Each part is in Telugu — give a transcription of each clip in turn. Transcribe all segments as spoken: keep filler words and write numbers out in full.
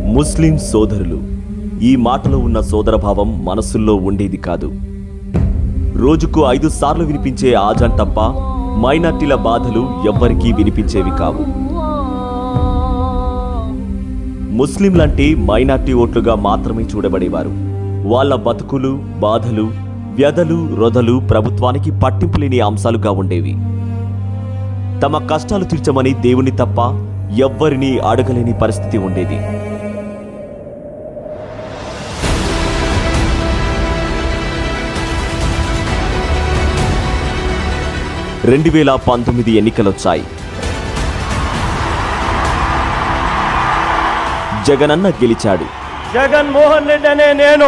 ముస్లిం సోదరులు ఈ మాటలో ఉన్న సోదరభావం మనసుల్లో ఉండేది కాదు. రోజుకు ఐదు సార్లు వినిపించే ఆజాన్ తప్ప మైనార్టీల బాధలు ఎవ్వరికీ వినిపించేవి కావు. ముస్లింలంటే మైనార్టీ ఓట్లుగా మాత్రమే చూడబడేవారు. వాళ్ళ బతుకులు, బాధలు, వ్యధలు, రొదలు ప్రభుత్వానికి పట్టింపు లేని అంశాలుగా ఉండేవి. తమ కష్టాలు తీర్చమని దేవుని తప్ప ఎవ్వరినీ అడగలేని పరిస్థితి ఉండేది. రెండు వేల పంతొమ్మిది ఎన్నికలొచ్చాయి. జగనన్న గెలిచాడు. జగన్మోహన్ రెడ్డి అనే నేను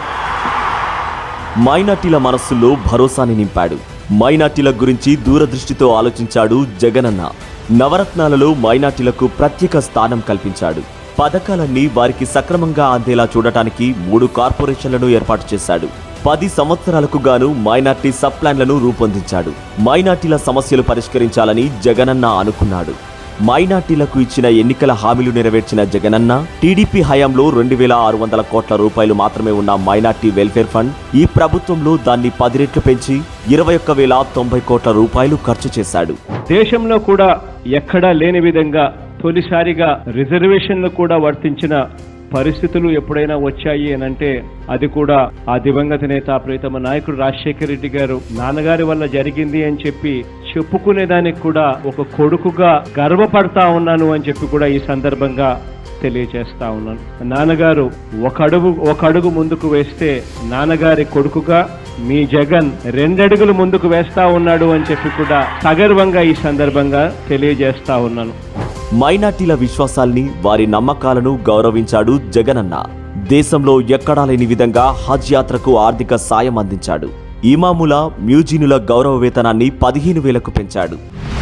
మైనార్టీల మనస్సుల్లో భరోసాని నింపాడు. మైనార్టీల గురించి దూరదృష్టితో ఆలోచించాడు జగనన్న. నవరత్నాలలో మైనార్టీలకు ప్రత్యేక స్థానం కల్పించాడు. పథకాలన్నీ వారికి సక్రమంగా అందేలా చూడటానికి మూడు కార్పొరేషన్లను ఏర్పాటు చేశాడు. పది సంవత్సరాలకు గాను మైనార్టీ సబ్ ప్లాన్లను రూపొందించాడు. మైనార్టీల సమస్యలు పరిష్కరించాలని జగనన్న అనుకున్నాడు. మైనార్టీలకు ఇచ్చిన ఎన్నికల హామీలు నెరవేర్చిన జగనన్న టీడీపీ హయాంలో రెండు వేల ఆరు వందల కోట్ల రూపాయలు మాత్రమే ఉన్న మైనార్టీ వెల్ఫేర్ ఫండ్ ఈ ప్రభుత్వంలో దాన్ని పది రెట్లు పెంచి ఇరవై ఒక్క వేల తొంభై కోట్ల రూపాయలు ఖర్చు చేశాడు. దేశంలో కూడా ఎక్కడా లేని విధంగా తొలిసారిగా రిజర్వేషన్లు కూడా వర్తించిన పరిస్థితులు ఎప్పుడైనా వచ్చాయి అని అంటే అది కూడా ఆ దివంగత నేత ప్రీతమ నాయకుడు రాజశేఖర రెడ్డి గారు నాన్నగారి వల్ల జరిగింది అని చెప్పి చెప్పుకునేదానికి కూడా ఒక కొడుకుగా గర్వపడతా ఉన్నాను అని చెప్పి కూడా ఈ సందర్భంగా తెలియజేస్తా ఉన్నాను. నాన్నగారు ఒక అడుగు ఒక అడుగు ముందుకు వేస్తే నాన్నగారి కొడుకుగా మీ జగన్ రెండడుగులు ముందుకు వేస్తా ఉన్నాడు అని చెప్పి కూడా సగర్వంగా ఈ సందర్భంగా తెలియజేస్తా ఉన్నాను. మైనార్టీల విశ్వాసాల్ని, వారి నమ్మకాలను గౌరవించాడు జగనన్న. దేశంలో ఎక్కడా లేని విధంగా హజ్ యాత్రకు ఆర్థిక సాయం అందించాడు. ఇమాముల, మ్యూజినుల గౌరవ వేతనాన్ని పదిహేను వేలకు పెంచాడు.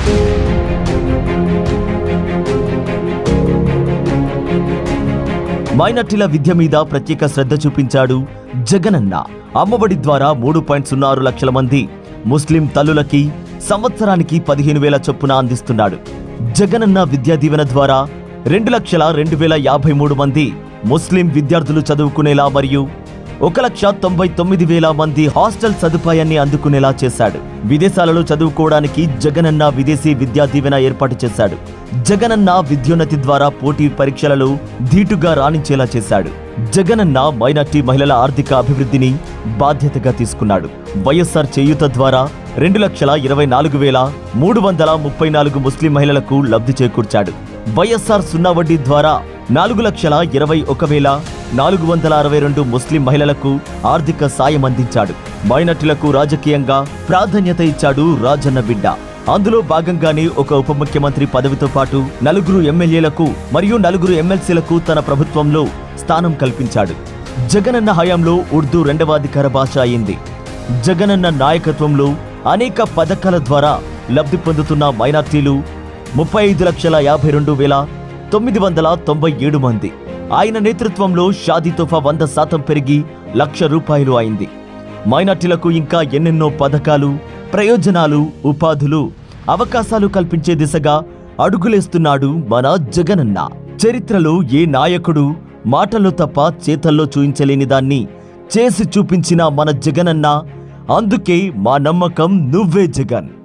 మైనార్టీల విద్య మీద ప్రత్యేక శ్రద్ధ చూపించాడు జగనన్న. అమ్మఒడి ద్వారా మూడు పాయింట్ సున్నా ఆరు లక్షల మంది ముస్లిం తల్లులకి సంవత్సరానికి పదిహేను వేల చొప్పున అందిస్తున్నాడు. జగనన్న విద్యా దీవెన ద్వారా రెండు లక్షల రెండు వేల యాభై మూడు మంది ముస్లిం విద్యార్థులు చదువుకునేలా మరియు ఒక లక్ష తొంభై తొమ్మిది వేల మంది హాస్టల్ సదుపాయాన్ని అందుకునేలా చేశాడు. విదేశాలలో చదువుకోవడానికి జగనన్న విదేశీ విద్యా దీవెన ఏర్పాటు చేశాడు. జగనన్న విద్యోన్నతి ద్వారా పోటీ పరీక్షలలో ధీటుగా రాణించేలా చేశాడు. జగనన్న మైనార్టీ మహిళల ఆర్థిక అభివృద్ధిని బాధ్యతగా తీసుకున్నాడు. వైఎస్ఆర్ చేయూత ద్వారా రెండు లక్షల ఇరవై నాలుగు వేల మూడు వందల ముప్పై నాలుగు ముస్లిం మహిళలకు లబ్ధి చేకూర్చాడు. వైఎస్ఆర్ సున్నా వడ్డీ ద్వారా నాలుగు లక్షల ఇరవై ఒక వేల నాలుగు వందల అరవై రెండు ముస్లిం మహిళలకు ఆర్థిక సాయం అందించాడు. మైనార్టీలకు రాజకీయంగా ప్రాధాన్యత ఇచ్చాడు రాజన్న బిడ్డ. అందులో భాగంగానే ఒక ఉప ముఖ్యమంత్రి పదవితో పాటు నలుగురు ఎమ్మెల్యేలకు మరియు నలుగురు ఎమ్మెల్సీలకు తన ప్రభుత్వంలో స్థానం కల్పించాడు. జగనన్న హయాంలో ఉర్దూ రెండవ అధికార భాష అయింది. జగనన్న నాయకత్వంలో అనేక పథకాల ద్వారా లబ్ధి పొందుతున్న మైనార్టీలు ముప్పై ఐదు లక్షల యాభై రెండు వేల తొమ్మిది వందల తొంభై ఏడు మంది. ఆయన నేతృత్వంలో షాదీ తోఫా వంద శాతం పెరిగి లక్ష రూపాయలు అయింది. మైనార్టీలకు ఇంకా ఎన్నెన్నో పథకాలు, ప్రయోజనాలు, ఉపాధులు, అవకాశాలు కల్పించే దిశగా అడుగులేస్తున్నాడు మన జగనన్న. చరిత్రలో ఏ నాయకుడు మాటల్లో తప్ప చేతల్లో చూయించలేని దాన్ని చేసి చూపించిన మన జగనన్న. అందుకే మా నమ్మకం నువ్వే జగన్.